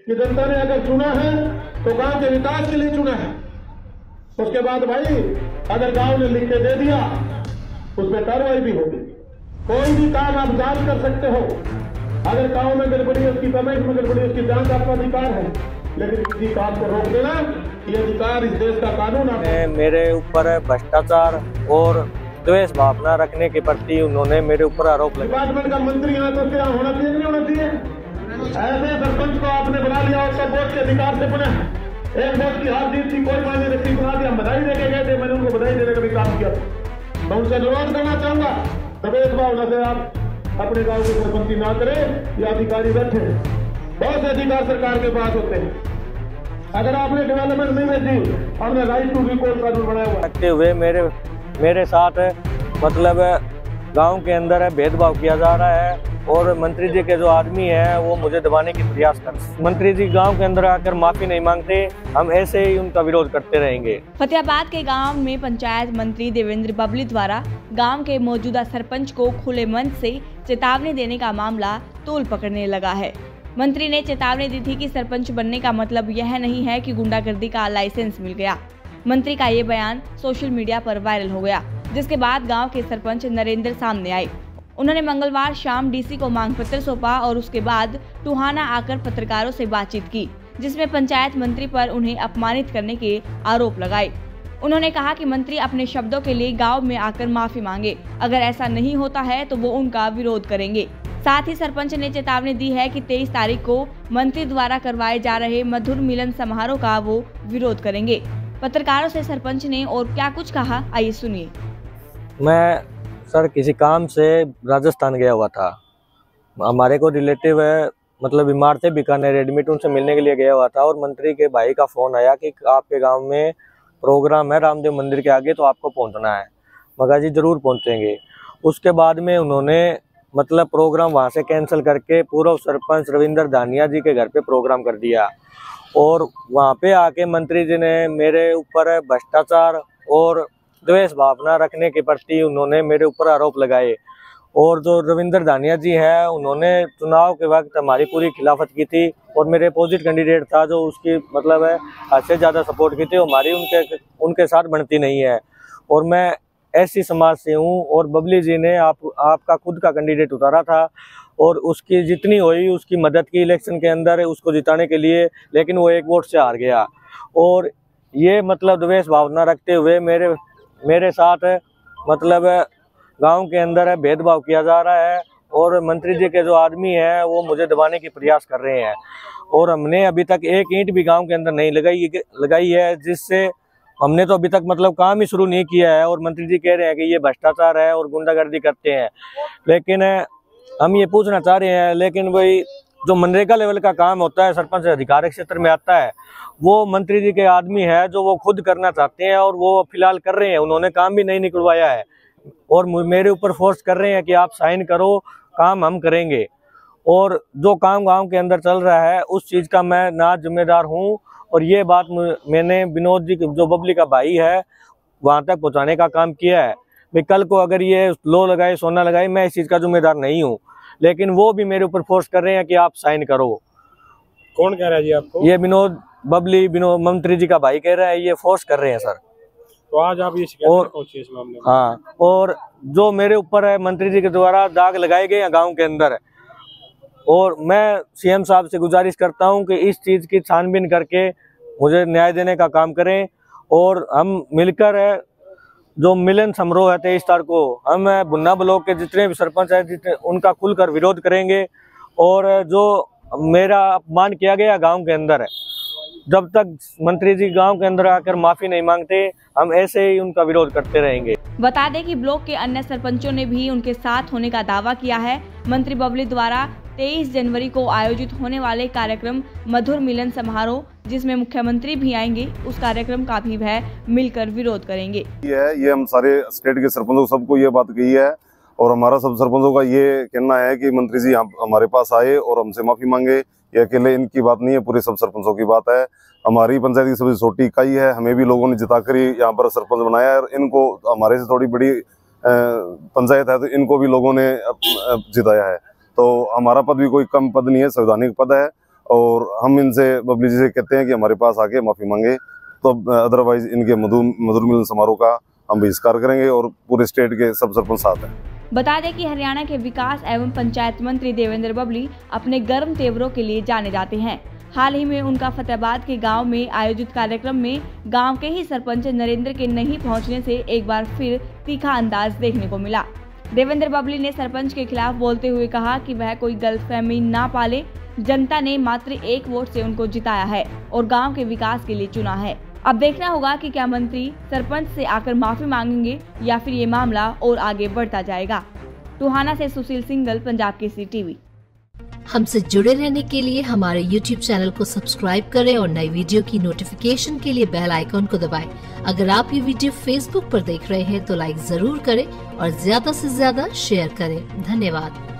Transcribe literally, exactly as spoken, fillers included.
कि जनता ने अगर चुना है तो गांव के विकास के लिए चुना है। उसके बाद भाई अगर गांव ने लिख के दे दिया उसमें कार्रवाई भी होगी। कोई भी काम आप जांच कर सकते हो। अगर गांव में गड़बड़ी है उसकी पेमेंट में गड़बड़ी उसकी जांच आपका अधिकार है, लेकिन किसी काम को रोक देना ये अधिकार इस देश का कानून है। मेरे ऊपर भ्रष्टाचार और द्वेष भावना रखने के प्रति उन्होंने मेरे ऊपर आरोप लगाया। डिपार्टमेंट का मंत्री यहाँ तो क्या होना चाहिए नहीं होना चाहिए? ऐसे सरपंच को आपने बना लिया और सब वोट के अधिकार से बना है। एक वोट की हार जीत थी, कोई मायने नहीं, बना दिया, बधाई देके गए थे, मैंने उनको बधाई देने का भी काम किया। मैं उनसे अनुरोध करना चाहूंगा द्वेष भावना से आप अपने गाँव की सरपंची ना करें। ये अधिकारी बैठे बहुत से अधिकार सरकार के पास होते हैं। अगर आपने डेवलपमेंट नहीं भेजी, हमने राइट टू रिपोर्ट कानून बनाया हुआ रखते हुए मेरे मेरे साथ मतलब गांव के अंदर भेदभाव किया जा रहा है और मंत्री जी के जो आदमी है वो मुझे दबाने की प्रयास कर रहे हैं। मंत्री जी गांव के अंदर आकर माफी नहीं मांगते, हम ऐसे ही उनका विरोध करते रहेंगे। फतेहाबाद के गांव में पंचायत मंत्री देवेंद्र बबली द्वारा गांव के मौजूदा सरपंच को खुले मन से चेतावनी देने का मामला तूल पकड़ने लगा है। मंत्री ने चेतावनी दी थी कि सरपंच बनने का मतलब यह नहीं है कि गुंडागर्दी का लाइसेंस मिल गया। मंत्री का ये बयान सोशल मीडिया पर वायरल हो गया, जिसके बाद गांव के सरपंच नरेंद्र सामने आए। उन्होंने मंगलवार शाम डीसी को मांग पत्र सौंपा और उसके बाद टोहाना आकर पत्रकारों से बातचीत की, जिसमें पंचायत मंत्री पर उन्हें अपमानित करने के आरोप लगाए। उन्होंने कहा कि मंत्री अपने शब्दों के लिए गांव में आकर माफी मांगे, अगर ऐसा नहीं होता है तो वो उनका विरोध करेंगे। साथ ही सरपंच ने चेतावनी दी है कि तेईस तारीख को मंत्री द्वारा करवाए जा रहे मधुर मिलन समारोह का वो विरोध करेंगे। पत्रकारों से सरपंच ने और क्या कुछ कहा, आइए सुनिए। मैं सर किसी काम से राजस्थान गया हुआ था। हमारे को रिलेटिव है, मतलब बीमार थे बीकानेर, एडमिट, उनसे मिलने के लिए गया हुआ था और मंत्री के भाई का फोन आया कि आपके गांव में प्रोग्राम है रामदेव मंदिर के आगे, तो आपको पहुंचना है। मगर जी जरूर पहुंचेंगे। उसके बाद में उन्होंने मतलब प्रोग्राम वहां से कैंसिल करके पूर्व सरपंच रविंद्र दानिया जी के घर पे प्रोग्राम कर दिया और वहां पे आके मंत्री जी ने मेरे ऊपर भ्रष्टाचार और द्वेष भावना रखने के प्रति उन्होंने मेरे ऊपर आरोप लगाए। और जो रविंद्र दानिया जी है उन्होंने चुनाव के वक्त हमारी पूरी खिलाफत की थी और मेरे अपोजिट कैंडिडेट था जो उसकी मतलब है हद से ज़्यादा सपोर्ट की थी। हमारी उनके उनके साथ बनती नहीं है और मैं ऐसी समाज से हूँ। और बबली जी ने आप आपका खुद का कैंडिडेट उतारा था और उसकी जितनी हुई उसकी मदद की इलेक्शन के अंदर उसको जिताने के लिए, लेकिन वो एक वोट से हार गया। और ये मतलब द्वेष भावना रखते हुए मेरे मेरे साथ मतलब गांव के अंदर भेदभाव किया जा रहा है और मंत्री जी के जो आदमी हैं वो मुझे दबाने की प्रयास कर रहे हैं। और हमने अभी तक एक ईंट भी गांव के अंदर नहीं लगाई लगाई है, जिससे हमने तो अभी तक मतलब काम ही शुरू नहीं किया है। और मंत्री जी कह रहे हैं कि ये भ्रष्टाचार है और गुंडागर्दी करते हैं, लेकिन हम ये पूछना चाह रहे हैं, लेकिन वही जो मनरेगा लेवल का काम होता है सरपंच अधिकार क्षेत्र में आता है, वो मंत्री जी के आदमी है जो वो खुद करना चाहते हैं और वो फिलहाल कर रहे हैं। उन्होंने काम भी नहीं निकलवाया है और मेरे ऊपर फोर्स कर रहे हैं कि आप साइन करो, काम हम करेंगे। और जो काम गांव के अंदर चल रहा है उस चीज़ का मैं ना जिम्मेदार हूं। और ये बात मैंने विनोद जी जो बबली का भाई है वहां तक पहुंचाने का काम किया है। भाई कल को अगर ये लो लगाए सोना लगाए, मैं इस चीज़ का जिम्मेदार नहीं हूँ, लेकिन वो भी मेरे ऊपर फोर्स कर रहे हैं कि आप साइन करो। कौन कह रहा है जी आपको? ये विनोद बबली विनोद मंत्री जी का भाई कह रहा है, ये फोर्स कर रहे हैं सर। तो आज आप ये शिकायत पहुंचे इस मामले में? हाँ, और जो मेरे ऊपर है मंत्री जी के द्वारा दाग लगाए गए हैं गांव के अंदर, और मैं सीएम साहब से गुजारिश करता हूं कि इस चीज़ की छानबीन करके मुझे न्याय देने का काम करें। और हम मिलकर जो मिलन समारोह है तेईस तारीख को, हम बुन्ना ब्लॉक के जितने भी सरपंच हैं जितने उनका खुलकर विरोध करेंगे। और जो मेरा अपमान किया गया गांव के अंदर, जब तक मंत्री जी गांव के अंदर आकर माफी नहीं मांगते, हम ऐसे ही उनका विरोध करते रहेंगे। बता दें कि ब्लॉक के अन्य सरपंचों ने भी उनके साथ होने का दावा किया है। मंत्री बबली द्वारा तेईस जनवरी को आयोजित होने वाले कार्यक्रम मधुर मिलन समारोह, जिसमें मुख्यमंत्री भी आएंगे, उस कार्यक्रम का भी वह मिलकर विरोध करेंगे। ये ये हम सारे स्टेट के सरपंचों सबको ये बात कही है और हमारा सब सरपंचों का ये कहना है कि मंत्री जी हमारे पास आए और हमसे माफी मांगे। ये अकेले इनकी बात नहीं है, पूरे सब सरपंचों की बात है। हमारी पंचायत की सबसे छोटी इकाई है, हमें भी लोगों ने जिताकर ही यहाँ पर सरपंच बनाया है। और इनको हमारे से थोड़ी बड़ी पंचायत है तो इनको भी लोगों ने जिताया है। तो हमारा पद भी कोई कम पद नहीं है, संवैधानिक पद है और हम इनसे बबली जी से कहते हैं कि हमारे पास आके माफी मांगे, तो अदरवाइज इनके मधुर मधुर मिलन समारोह का हम बहिष्कार करेंगे और पूरे स्टेट के सब सरपंच साथ हैं। बता दें कि हरियाणा के विकास एवं पंचायत मंत्री देवेंद्र बबली अपने गर्म तेवरों के लिए जाने जाते हैं। हाल ही में उनका फतेहाबाद के गांव में आयोजित कार्यक्रम में गांव के ही सरपंच नरेंद्र के नहीं पहुंचने से एक बार फिर तीखा अंदाज देखने को मिला। देवेंद्र बबली ने सरपंच के खिलाफ बोलते हुए कहा कि वह कोई गलतफहमी ना पाले, जनता ने मात्र एक वोट से उनको जिताया है और गांव के विकास के लिए चुना है। अब देखना होगा कि क्या मंत्री सरपंच से आकर माफी मांगेंगे या फिर ये मामला और आगे बढ़ता जाएगा। टोहाना से सुशील सिंगल, पंजाब केसरी टीवी। हमसे जुड़े रहने के लिए हमारे यूट्यूब चैनल को सब्सक्राइब करें और नई वीडियो की नोटिफिकेशन के लिए बेल आइकॉन को दबाएं। अगर आप ये वीडियो फेसबुक पर देख रहे हैं तो लाइक जरूर करें और ज्यादा से ज्यादा शेयर करें। धन्यवाद।